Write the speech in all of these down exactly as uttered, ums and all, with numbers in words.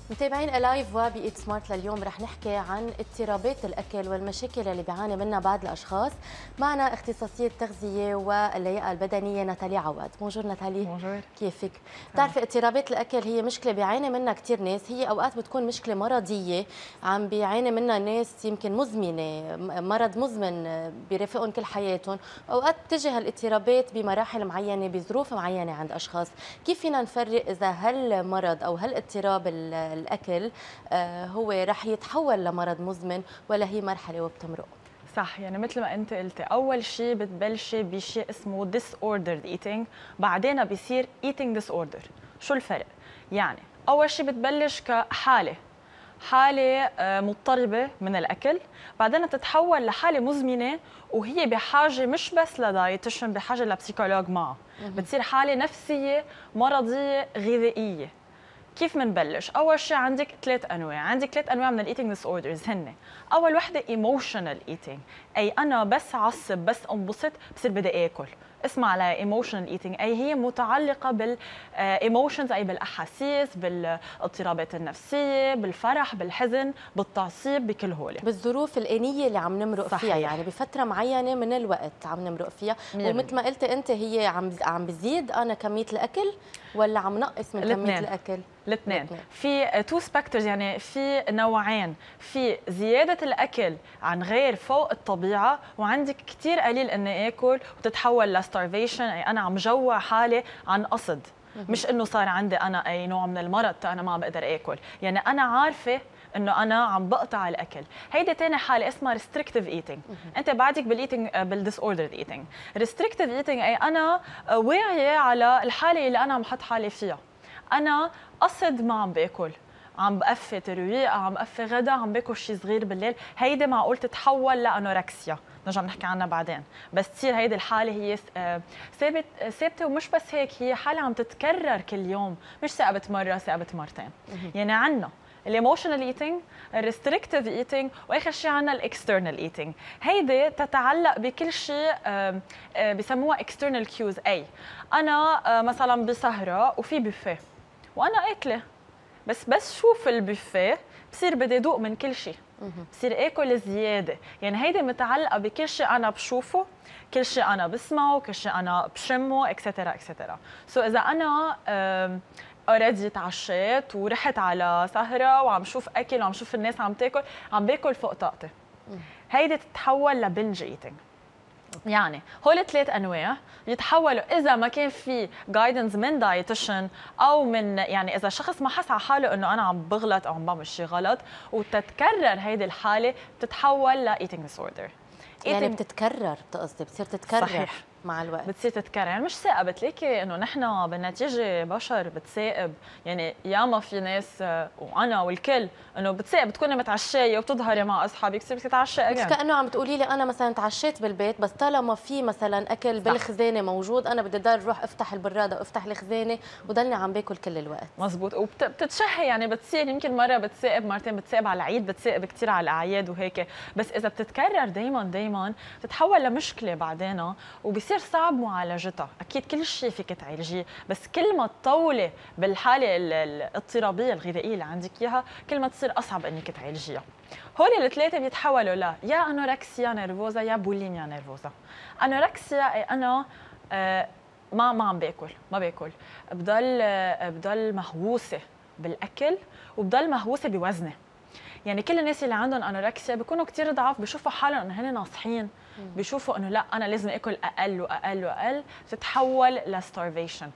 متابعين الايف وبإيت سمارت لليوم رح نحكي عن اضطرابات الاكل والمشاكل اللي بيعاني منها بعض الاشخاص. معنا اختصاصيه التغذيه واللياقه البدنيه ناتالي عواد. بونجور ناتالي. بونجور. كيفك؟ بتعرفي اضطرابات الاكل هي مشكله بيعاني منها كثير ناس، هي اوقات بتكون مشكله مرضيه عم بيعاني منها ناس يمكن مزمنه، مرض مزمن بيرافقهم كل حياتهم، اوقات بتجي هالاضطرابات بمراحل معينه بظروف معينه عند اشخاص. كيف فينا نفرق اذا هالمرض او هالاضطراب الاكل آه هو رح يتحول لمرض مزمن ولا هي مرحله وبتمرق؟ صح، يعني مثل ما انت قلتي، اول شيء بتبلشي بشيء اسمه disordered eating، بعدين بيصير eating disorder. شو الفرق؟ يعني اول شيء بتبلش كحاله حاله مضطربه من الاكل، بعدين بتتحول لحاله مزمنه وهي بحاجه مش بس لدايتيشن، بحاجه لبسيكولوج معه. بتصير حاله نفسيه مرضيه غذائيه. كيف منبلش؟ أول شيء عندك ثلاث أنواع، عندك ثلاث أنواع من الإيتينج ديس أوردرز هن. أول وحدة ايموشنال ايتينج، أي أنا بس عصب بس انبسط بصير بدي آكل، اسمع على ايموشنال ايتينج، أي هي متعلقة بالايموشنز، أي بالأحاسيس، بالاضطرابات النفسية، بالفرح، بالحزن، بالتعصيب، بكل هول بالظروف الآنية اللي عم نمرق صحيح. فيها، يعني بفترة معينة من الوقت عم نمرق فيها. ومثل ما قلتي أنت، هي عم عم بزيد أنا كمية الأكل ولا عم نقص من كمية الأكل؟ الاثنين. في تو سبكترز، يعني في نوعين، في زياده الاكل عن غير فوق الطبيعه، وعندك كثير قليل اني اكل وتتحول لستارفيشن، اي انا عم جوع حالي عن قصد، مش انه صار عندي انا اي نوع من المرض انا ما بقدر اكل، يعني انا عارفه انه انا عم بقطع الاكل. هيدي ثاني حاله اسمها ريستريكتيف ايتينج. انت بعدك بالايتينج بالديس اوردرد ايتينج. ريستريكتيف ايتينج اي انا واعيه على الحاله اللي انا عم حط حالي فيها، انا قصد ما عم باكل، عم بقفي ترويقه، عم بقفي غدا، عم باكل شيء صغير بالليل، هيدي معقول تتحول لانوركسيا، نرجع نحكي عنها بعدين، بس تصير هيدي الحاله هي ثابت ثابته. ومش بس هيك، هي حاله عم تتكرر كل يوم، مش ثابت مره ثابت مرتين. يعني عنا الايموشنال ايتينج، الريستريكتيف ايتينج، واخر شيء عنا الاكسترنال ايتينج. هيدي تتعلق بكل شيء بسموها اكسترنال كيوز، اي انا مثلا بسهره وفي بوفيه وانا اكله، بس بس شوف البوفيه بصير بدي ادوق من كل شيء، بصير اكل زياده. يعني هيدي متعلقه بكل شيء انا بشوفه، كل شيء انا بسمعه، كل شيء انا بشمه، اكسترا اكسترا. سو اذا انا اوريدي تعشيت ورحت على سهره وعم شوف اكل وعم شوف الناس عم تاكل، عم باكل فوق طاقتي، هيدي تتحول لبنج ايتينج. يعني هول ثلاث انواع يتحولوا اذا ما كان في جايدنس من دايتيشن، او من يعني اذا شخص ما حس على حاله انه انا عم بغلط او عم بعمل شيء غلط وتتكرر هيدي الحاله، بتتحول لايتينج ديس اوردر. يعني بتتكرر، بتقصدي بتصير تتكرر؟ صحيح. مع الوقت بتصير تتكرر، يعني مش ثاقبت ليكي انه نحن بالنتيجه بشر بتثاقب. يعني ياما في ناس وانا والكل انه بتثاقب، بتكوني متعشيه وبتظهري مع اصحابك بتصير تتعشى بس كانه عم بتقولي لي انا مثلا تعشيت بالبيت، بس طالما في مثلا اكل بالخزانه موجود، انا بدي ضل اروح افتح البراده وافتح الخزانه وضلني عم باكل كل الوقت. مزبوط. وبتتشهي، يعني بتصير يمكن مره بتثاقب، مرتين بتثاقب على العيد، بتثاقب كثير على الاعياد وهيك، بس اذا بتتكرر دائما دائما بتتحول لمشكله بعدين وبصير صعب معالجتها. اكيد كل شيء فيك تعالجيه، بس كل ما تطولي بالحاله الاضطرابيه الغذائيه اللي عندك اياها، كل ما تصير اصعب انك تعالجيها. هول الثلاثه بيتحولوا لا يا انوركسيا نيرفوزا يا بوليميا نيرفوزا. انوركسيا انا آه ما ما عم باكل، ما باكل، بضل آه بضل مهووسه بالاكل وبضل مهووسه بوزني. يعني كل الناس اللي عندهم انوركسيا بيكونوا كثير ضعاف، بيشوفوا حالهم انه هن ناصحين، بيشوفوا انه لا انا لازم اكل اقل واقل واقل، تتحول لستارفيشن،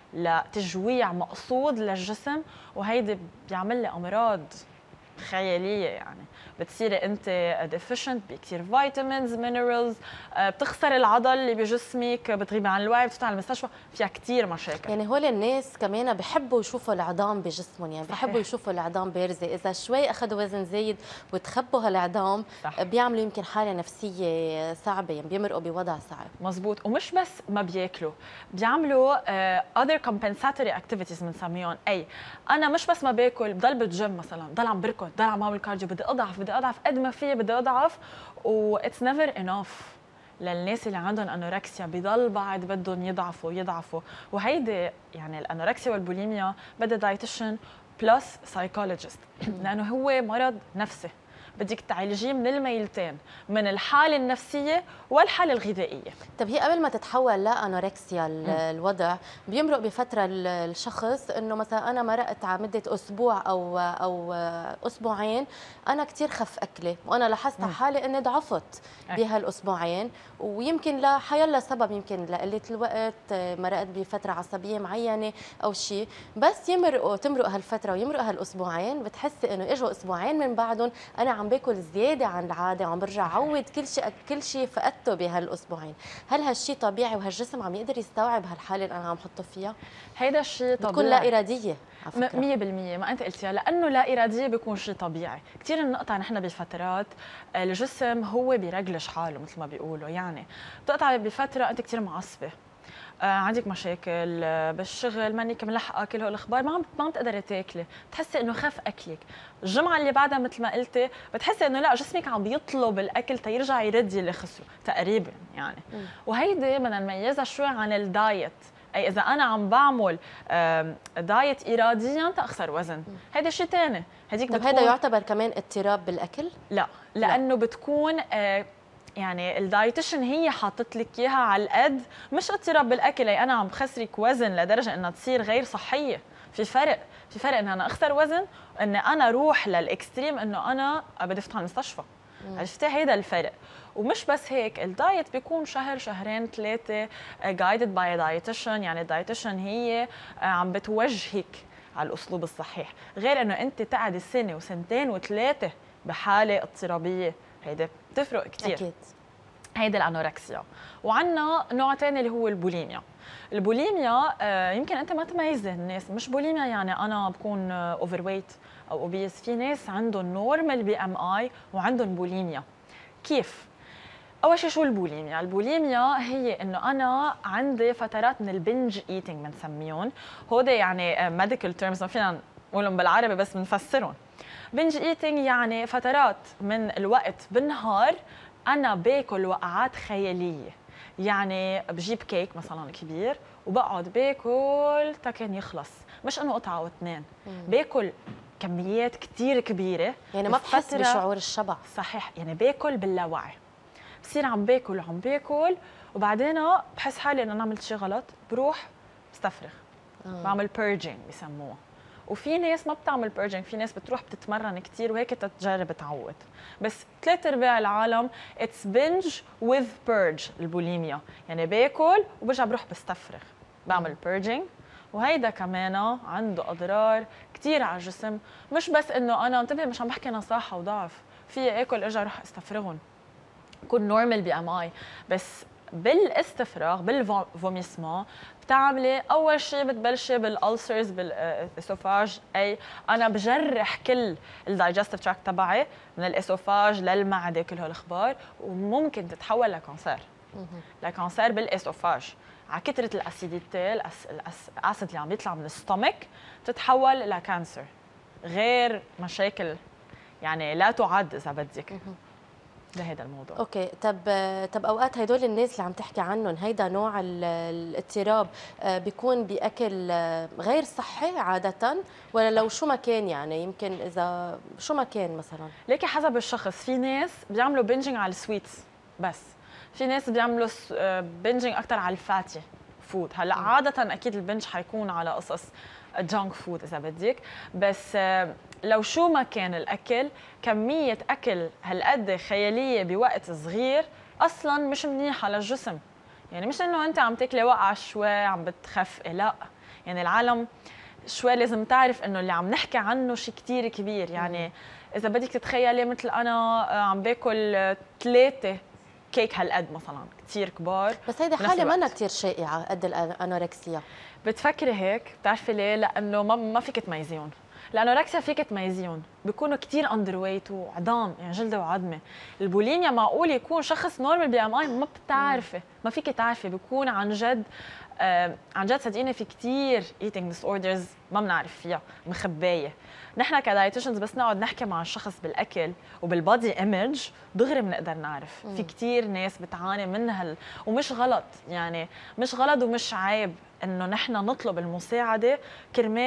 لتجويع مقصود للجسم، وهيدي بيعمل لي امراض خياليه. يعني بتصيري انت ديفيشنت بكثير فيتامينز مينرالز، بتخسر العضل اللي بجسمك، بتغيبي عن الوعي، بتطلعي على المستشفى، فيها كثير مشاكل. يعني هول الناس كمان بحبوا يشوفوا العظام بجسمهم، يعني صحيح. بحبوا يشوفوا العظام بارزه، اذا شوي اخذوا وزن زايد وتخبوا هالعظام بيعملوا يمكن حاله نفسيه صعبه، يعني بيمرقوا بوضع صعب. مزبوط. ومش بس ما بياكلوا، بيعملوا اذر كومبنساتوري اكتيفيتيز بنسميهم، اي انا مش بس ما باكل، بضل بالجيم مثلا، بضل عم بركض، بضل عم بعمل كارديو، بدي اضعف بدي اضعف قد ما في بدي اضعف، و اتس نيفر انف. للناس اللي عندهم انوركسيا بضل بعد بدهم يضعفوا يضعفوا، وهيدي يعني الانوركسيا والبوليميا بدها دايتيشن بلس سايكولوجيست لانه هو مرض نفسي بدك تعالجيه من الميلتين، من الحاله النفسيه والحاله الغذائيه. طب هي قبل ما تتحول لانوركسيا الوضع بيمرق بفتره الشخص انه مثلا انا مرقت على مده اسبوع او او اسبوعين انا كثير خف اكلي وانا لاحظت حالي اني ضعفت بهالاسبوعين، ويمكن لحيلا سبب، يمكن لقله الوقت، مرقت بفتره عصبيه معينه او شيء، بس يمرقوا تمرق هالفتره ويمرق هالاسبوعين بتحسي انه اجوا اسبوعين من بعدهم انا عم باكل زياده عن العاده وعم برجع عوض كل شيء كل شيء فقدته بهالاسبوعين. هل هالشيء طبيعي وهالجسم عم يقدر يستوعب هالحاله اللي انا عم حطه فيها؟ هيدا الشيء طبيعي بتكون لا اراديه على فكره مية بالمية ما انت قلتيها، لانه لا اراديه بيكون شيء طبيعي. كثير النقطه نحن بفترات الجسم هو بيرجلش حاله مثل ما بيقولوا، يعني بتقطع بفتره انت كثير معصبه، آه عندك مشاكل آه بالشغل، مانك ملحقه كل هول الاخبار، ما عم ما عم تقدري تاكلي، بتحسي انه خف اكلك. الجمعه اللي بعدها مثل ما قلتي بتحسي انه لا جسمك عم بيطلب الاكل تيرجع يرد اللي خسره تقريبا يعني. م. وهيدي بدنا نميزها شوي عن الدايت، اي اذا انا عم بعمل دايت اراديا تاخسر وزن، هيدا شيء ثاني. هديك طب هذا يعتبر كمان اضطراب بالاكل؟ لا، لانه لا. بتكون آه يعني الدايتيشن هي حاطت لك اياها على القد، مش اضطراب بالاكل اي انا عم بخسرك وزن لدرجه انها تصير غير صحيه. في فرق، في فرق ان انا اخسر وزن وان انا اروح للاكستريم انه انا بدي افتح المستشفى. عرفتي هيدا الفرق. ومش بس هيك، الدايت بيكون شهر شهرين ثلاثه جايدد باي دايتيشن، يعني الدايتيشن هي عم بتوجهك على الاسلوب الصحيح، غير انه انت تقعدي سنه وسنتين وثلاثه بحاله اضطرابيه، هيدا بتفرق كثير. اكيد. هيدا الانوركسيا. وعندنا نوع ثاني اللي هو البوليميا. البوليميا آه يمكن انت ما تميزي الناس، مش بوليميا يعني انا بكون اوفر ويت او اوبيز، في ناس عندهم نورمال بي ام اي وعندهم بوليميا. كيف؟ اول شيء شو البوليميا؟ البوليميا هي انه انا عندي فترات من البنج ايتينج بنسميهم، هودي يعني ميديكال تيرمز ما فينا نقولهم بالعربي بس بنفسرهم. بنج ايتينج يعني فترات من الوقت بالنهار انا باكل وقعات خياليه، يعني بجيب كيك مثلا كبير وبقعد باكل تكن يخلص، مش انه قطعه او اثنين، باكل كميات كثير كبيره، يعني ما بحس بشعور الشبع. صحيح، يعني باكل باللاوعي، بصير عم باكل وعم باكل وبعدين بحس حالي انه انا عملت شيء غلط، بروح بستفرغ. آه. بعمل بيرجينج بسموها. وفي ناس ما بتعمل بيرجينج، في ناس بتروح بتتمرن كثير وهيك تتجرب تعود، بس ثلاث ارباع العالم اتس بنج وذ بيرج البوليميا، يعني باكل وبرجع بروح بستفرغ، بعمل بيرجينج. وهيدا كمان عنده اضرار كثير على الجسم، مش بس انه انا انتبه مش عم بحكي نصاحه وضعف، في اكل ارجع اروح استفرغهم كون نورمال بي ام اي، بس بالاستفراغ بالفوميسمون بتعملي اول شيء بتبلشي بالالسرز بالاسوفاج، اي انا بجرح كل الدايجستيف تراك تبعي من الاسوفاج للمعده كل هالاخبار، وممكن تتحول لكانسر. لكانسر بالاسوفاج على كثره الاسيديتي، الاسيد اللي عم يطلع من الستومك تتحول لكانسر، غير مشاكل يعني لا تعد اذا بدك. لهذا الموضوع. اوكي، طب طب اوقات هدول الناس اللي عم تحكي عنهم هيدا نوع الاضطراب بيكون باكل غير صحي عاده، ولا لو شو ما كان، يعني يمكن اذا شو ما كان مثلا؟ ليكي حسب الشخص، في ناس بيعملوا بنجنج على السويتس بس، في ناس بيعملوا بنجنج اكثر على الفاتي فود. هلا عاده اكيد البنج حيكون على قصص جانك فود اذا بدك، بس لو شو ما كان الاكل، كميه اكل هالقد خياليه بوقت صغير اصلا مش منيحه للجسم. يعني مش انه انت عم تاكلي وقعه شوي عم بتخفقي، لا، يعني العالم شوي لازم تعرف انه اللي عم نحكي عنه شيء كثير كبير. يعني اذا بدك تتخيلي مثل انا عم باكل ثلاثه كيك هالقد مثلا كثير كبار، بس هيدي حاله منا كثير شائعه قد الانوركسيا. بتفكري هيك؟ بتعرفي ليه؟ لانه ما ما فيك تميزيهم. الانوركسيا فيك تميزيهم، بيكونوا كثير اندر ويت وعظام، يعني جلده وعظمه. البوليميا معقول يكون شخص نورمال بي ام اي، ما بتعرفي، ما فيك تعرفي، بيكون عن جد آه عن جد صدقيني في كثير ايتينج ديس اوردرز ما بنعرف فيها، مخبايه. نحن كدايتيشنز بس نقعد نحكي مع الشخص بالاكل وبالبادي ايمج دغري بنقدر نعرف. مم. في كثير ناس بتعاني من هال، ومش غلط، يعني مش غلط ومش عيب انه نحن نطلب المساعده كرمال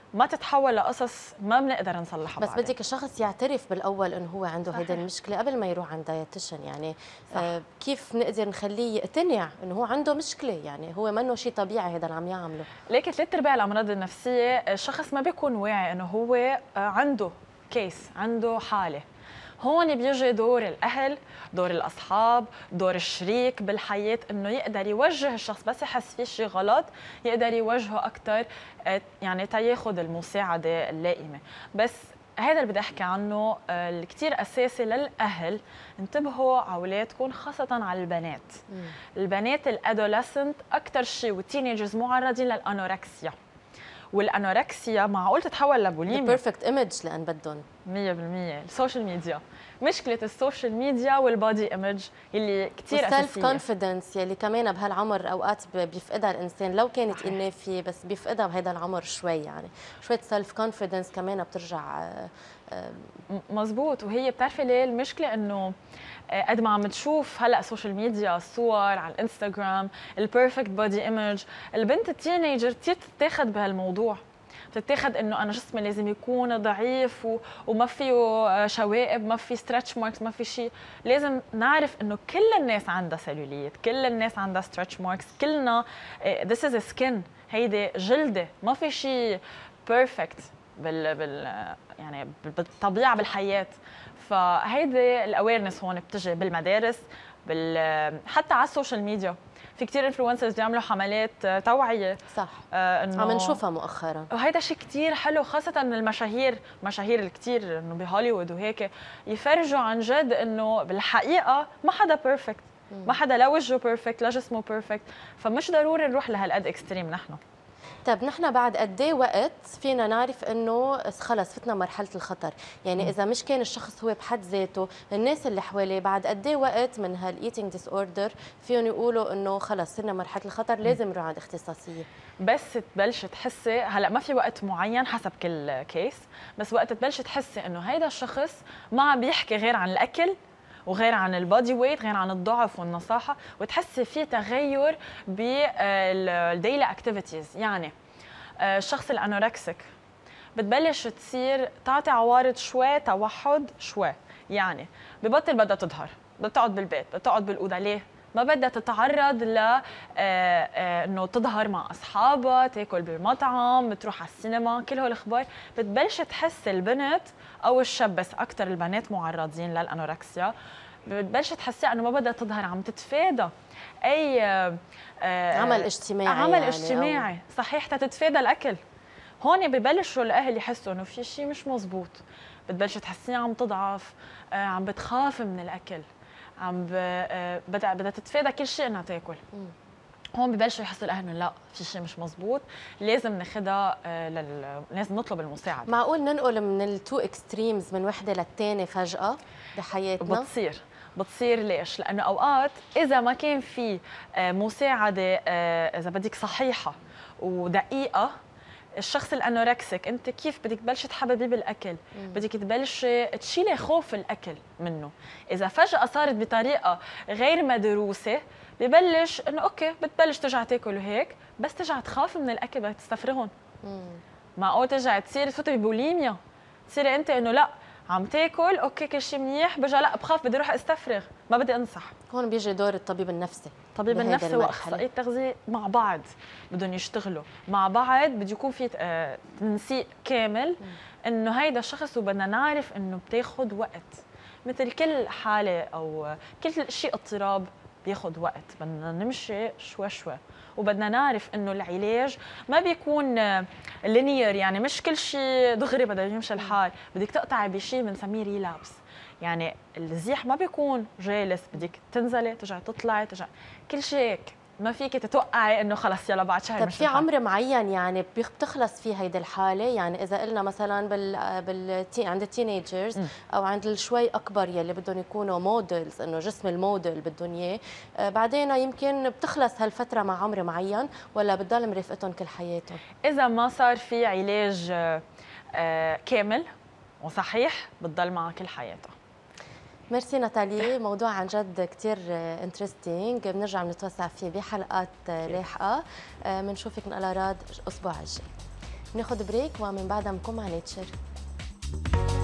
ما تتحول لقصص ما بنقدر نصلحها. بس بعدين. بدك الشخص يعترف بالاول انه هو عنده هيدي المشكله قبل ما يروح عند دايتيشن، يعني آه كيف نقدر نخليه يقتنع انه هو عنده مشكله، يعني هو منه شيء طبيعي هذا اللي عم يعمله. لكن ثلاث ارباع الامراض النفسيه الشخص ما بيكون واعي انه هو عنده كيس، عنده حاله. هون بيجي دور الاهل، دور الاصحاب، دور الشريك بالحياه، انه يقدر يوجه الشخص بس يحس في شيء غلط، يقدر يوجهه اكثر، يعني تياخذ المساعده اللائمه. بس هذا اللي بدي احكي عنه الكثير اساسي للاهل، انتبهوا على اولادكم خاصه على البنات. مم. البنات الادوليسنت اكثر شيء والتينيجرز معرضين للانوركسيا، والانوركسيا معقول تتحول لبوليميا. البيرفكت ايمج لان بدهم مية بالمية. السوشيال ميديا، مشكله السوشيال ميديا والبادي ايمج اللي كثير اساسيه. والسلف كونفيدنس يلي كمان بهالعمر اوقات بيفقدها الانسان، لو كانت انافيه بس بيفقدها بهذا العمر شوي، يعني شويه سلف كونفيدنس كمان بترجع. مزبوط. وهي بتعرفي ليه المشكله؟ انه قد ما عم تشوف هلا سوشيال ميديا، الصور على الانستغرام، البيرفكت بودي ايمج، البنت التينيجر كثير تتاخذ بهالموضوع، بتتاخذ انه انا جسمي لازم يكون ضعيف و... وما فيه شوائب، ما في ستريتش ماركس، ما في شيء. لازم نعرف انه كل الناس عندها سيلوليت، كل الناس عندها ستريتش ماركس، كلنا ذس از سكين، هيدي جلده، ما في شيء بيرفكت بال... بال يعني بالطبيعه بالحياه. فهيدي الاويرنس هون بتجي بالمدارس، بال حتى على السوشيال ميديا. في كثير انفلونسرز بيعملوا حملات توعيه، صح، آه انه عم نشوفها مؤخرا، وهيدا شيء كثير حلو، خاصه من المشاهير، مشاهير الكثير انه بهوليوود وهيك يفرجوا عن جد انه بالحقيقه ما حدا بيرفكت، ما حدا لا وجهه بيرفكت لا جسمه بيرفكت، فمش ضروري نروح لهالقد اكستريم نحن. طيب نحن بعد قد ايه وقت فينا نعرف انه خلص فتنا مرحله الخطر؟ يعني م. اذا مش كان الشخص هو بحد ذاته، الناس اللي حواليه بعد قد ايه وقت من هالايتينج ديس اوردر فيهم يقولوا انه خلص صرنا مرحله الخطر لازم نروح عند اختصاصيه؟ بس تبلش تحسي، هلا ما في وقت معين حسب كل كيس، بس وقت تبلش تحسي انه هيدا الشخص ما عم بيحكي غير عن الاكل وغير عن البادي ويت، غير عن الضعف والنصاحه، وتحسي في تغير بالديلي اكتيفيتيز. يعني الشخص الانوركسيك بتبلش تصير تعطي عوارض شوي توحد شوي، يعني ببطل بدها تظهر، بدها تقعد بالبيت، بدها تقعد بالاوضه، ليه؟ ما بدها تتعرض ل انه تظهر مع اصحابها، تاكل بالمطعم، بتروح على السينما، كل هول الاخبار. بتبلش تحس البنت او الشاب، بس اكثر البنات معرضين للانوركسيا، بتبلش تحسي انه ما بدها تظهر، عم تتفادى اي آه عمل اجتماعي، عمل يعني اجتماعي أو... صحيح، تتفادى الاكل. هون ببلشوا الاهل يحسوا انه في شيء مش مزبوط، بتبلش تحسيها عم تضعف، آه عم بتخاف من الاكل، عم ب... آه بدها بدها تتفادى كل شيء انها تاكل. م. هون ببلشوا يحسوا الاهل انه لا، في شيء مش مزبوط، لازم ناخذها آه لل... لازم نطلب المساعده. معقول ننقل من التو اكستريمز من وحده للثانيه فجاه بحياتنا؟ بتصير بتصير ليش؟ لانه اوقات اذا ما كان في مساعده اذا بدك صحيحه ودقيقه، الشخص الانوركسيك انت كيف بدك تبلشي تحببيه بالاكل؟ مم. بدك تبلشي تشيلي خوف الاكل منه. اذا فجاه صارت بطريقه غير مدروسه، ببلش انه اوكي بتبلش ترجع تاكل وهيك، بس ترجع تخاف من الاكل، بدك تستفرغهم. معقول ترجع تصير تفوتي ببوليميا، تصيري انت انه لا عم تاكل اوكي كل شيء منيح، برجع لا بخاف بدي اروح استفرغ، ما بدي انصح. هون بيجي دور الطبيب النفسي. الطبيب النفسي واخصائي التغذيه مع بعض بدهم يشتغلوا مع بعض، بده يكون في تنسيق كامل انه هيدا الشخص، وبدنا نعرف انه بتاخذ وقت، مثل كل حاله او كل شيء اضطراب بياخذ وقت، بدنا نمشي شوي شوي، وبدنا نعرف انه العلاج ما بيكون لينير، يعني مش كل شيء دغري بده يمشي الحال، بدك تقطعي بشيء بنسميه ريلابس، يعني الزيح ما بيكون جالس، بدك تنزلي ترجعي تطلعي ترجعي، كل شيء هيك، ما فيك تتوقعي انه خلص يلا بعد شهر. طيب في عمر معين يعني بتخلص فيه هيدي الحاله؟ يعني اذا قلنا مثلا بال بال عند التينيجرز او عند الشوي اكبر يلي بدهم يكونوا موديلز، انه جسم الموديل بدهم اياه، بعدين يمكن بتخلص هالفتره مع عمر معين، ولا بتضل مرافقتهم كل حياتهم؟ اذا ما صار في علاج كامل وصحيح بتضل معها كل حياتها. ميرسي ناتالي، موضوع عن جد كثير انترستينج، بنرجع بنتوسع فيه بحلقات لاحقه، بنشوفك من الاراد الاسبوع الجاي. بناخذ بريك ومن بعدها بنكون مع نيتشر.